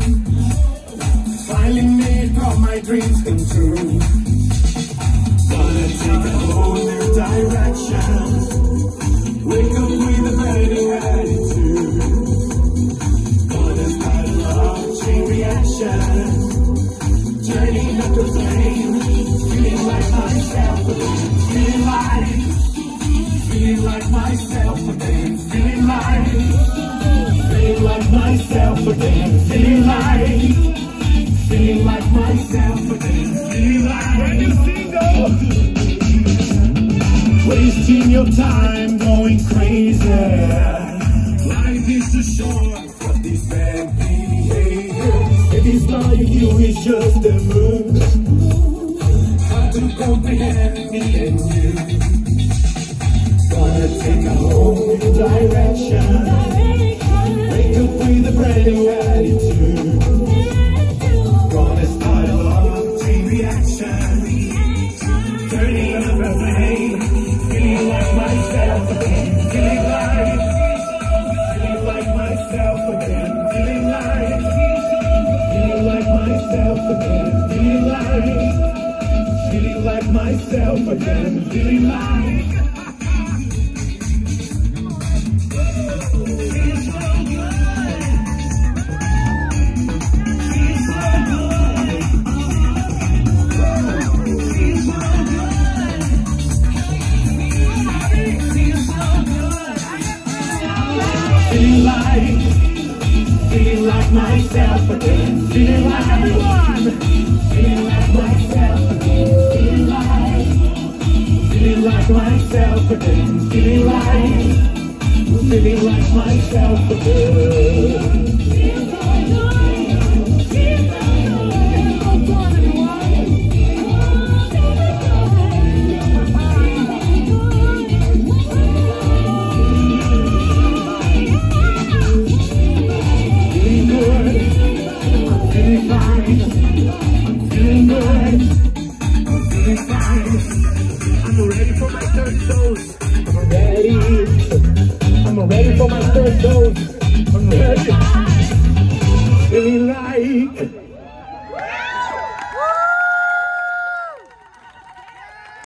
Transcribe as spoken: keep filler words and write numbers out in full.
Finally made all my dreams come true. Gonna take a whole new direction. Wake up with a brand new attitude. Gonna start a love chain reaction. Turning up the flame. Feeling like myself again. Feeling like, feeling like myself again. Feeling like, feeling like myself again. Feeling like, feeling like myself again. Feeling like, when you sing though, wasting your time going crazy. Life is too short for this bad behavior. If it's not you, it's just a mood. Hard to comprehend me and you. Gonna take a whole new direction. Wake up with a brand new attitude. Gonna start a love chain reaction. Turning up the flame. Feeling like myself again. Feeling like, feeling like myself again. Feeling like, feeling like myself again. Feeling like, feeling like myself again. Feeling like. Feeling like, feeling like myself again. Feeling like everyone. Feeling like myself again. Feeling like, feeling like myself again. Feeling like, feeling like myself again. I'm ready for my third dose. I'm ready. I'm ready for my third dose. I'm ready. Feeling like.